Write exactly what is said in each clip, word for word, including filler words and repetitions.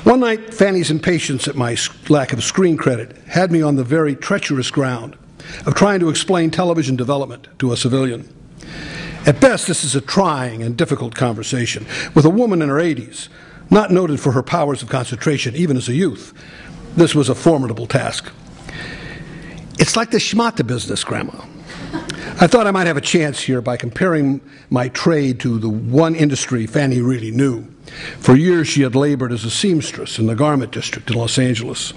One night, Fanny's impatience at my lack of screen credit had me on the very treacherous ground of trying to explain television development to a civilian. At best, this is a trying and difficult conversation with a woman in her eighties, not noted for her powers of concentration even as a youth. This was a formidable task. It's like the schmata business, Grandma. I thought I might have a chance here by comparing my trade to the one industry Fanny really knew. For years, she had labored as a seamstress in the garment district in Los Angeles.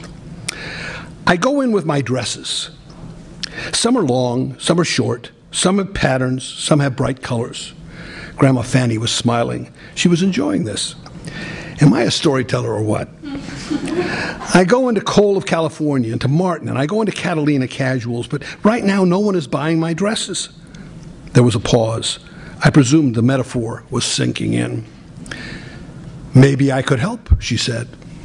I go in with my dresses. Some are long, some are short, some have patterns, some have bright colors. Grandma Fanny was smiling. She was enjoying this. Am I a storyteller or what? I go into Cole of California, into Martin, and I go into Catalina Casuals, but right now no one is buying my dresses. There was a pause. I presumed the metaphor was sinking in. Maybe I could help, she said.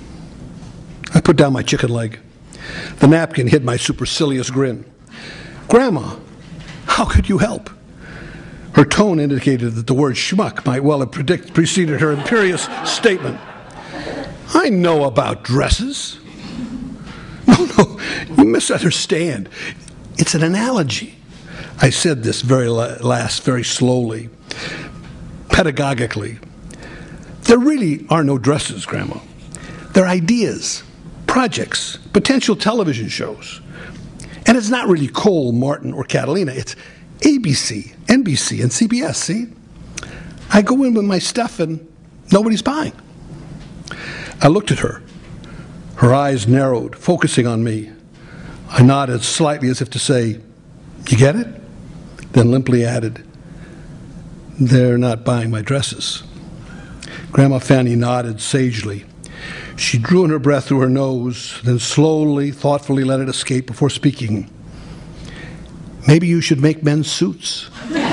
I put down my chicken leg. The napkin hid my supercilious grin. Grandma, how could you help? Her tone indicated that the word schmuck might well have predict, preceded her imperious statement. I know about dresses. No, no, you misunderstand. It's an analogy. I said this very last very slowly, pedagogically. There really are no dresses, Grandma. They're ideas, projects, potential television shows. And it's not really Cole, Martin, or Catalina. It's A B C, N B C, and C B S, see? I go in with my stuff and nobody's buying. I looked at her. Her eyes narrowed, focusing on me. I nodded slightly as if to say, you get it? Then limply added, they're not buying my dresses. Grandma Fanny nodded sagely. She drew in her breath through her nose, then slowly, thoughtfully let it escape before speaking. Maybe you should make men's suits.